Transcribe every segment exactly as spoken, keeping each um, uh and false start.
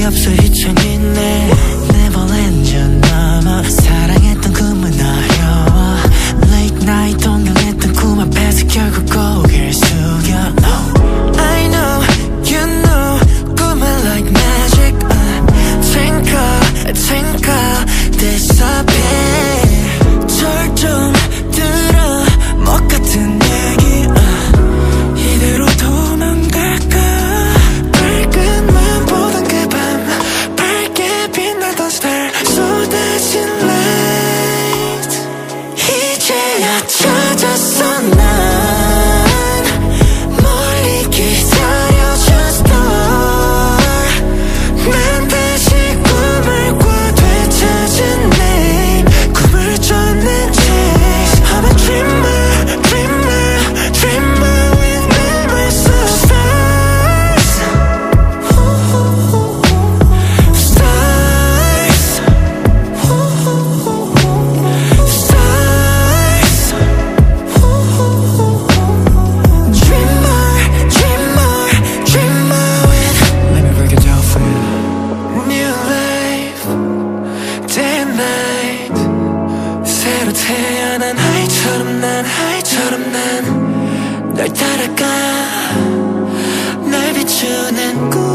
값을 희청했네. Neverland 넘어 사랑했던 꿈은 어려워. Late night 동경했던 꿈 앞에서 결국 고개를 숙여. oh. I know, you know, 꿈은 like magic. uh, Twinkle, twinkle, disappear. 절 좀 들어, 먹 같은 얘기. uh, 이대로 도망갈까? 밝은 맘 보던 그 밤, 밝게 빛나던 star, 쏟아진 light. 이제야 찾았어 난 멀리 기다려준 star. 난 다시 꿈을 꿔 되찾은 name. 꿈을 쫓는 chase. I'm a dreamer, dreamer, dreamer with memories of stars. Stars. Stars. Dreamer, dreamer, dreamer with. Let me break it down for you. New life, day and night. 새로 태어난 하이처럼 난 하이처럼 난 널 따라가. 날 비추는 꿈,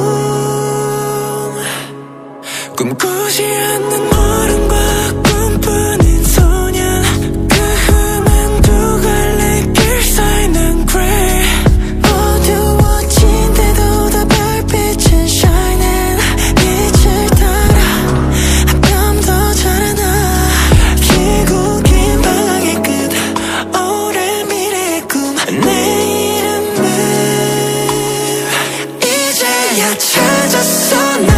꿈꾸지 않는 어른과 꿈꾸는 소년. 그 흠은 두 갈래 길 사이 난 gray. 어두워진데도 더 별빛은 shining. 빛을 따라 한 뼘 더 자라나. 길고 긴 방향의 끝, 오랜 미래의 꿈. 내 이름을 이제야 찾았어 난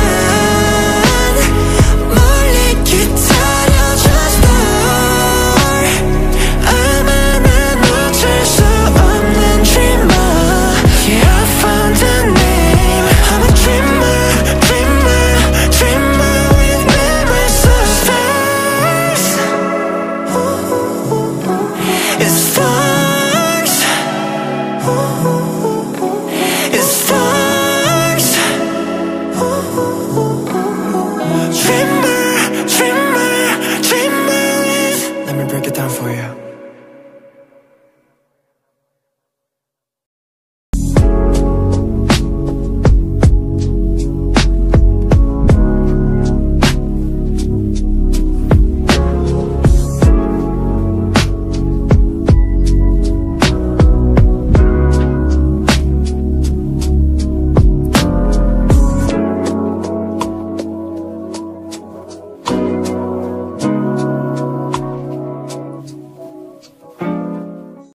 멀리 기다려준 star. 아마 난 어쩔 수 없는 dreamer. Yeah, I found a name. I'm a dreamer, dreamer, dreamer with memories of stars. It's stars. It's stars. Dreamer, dreamer, dreamer with. Let me break it down for you.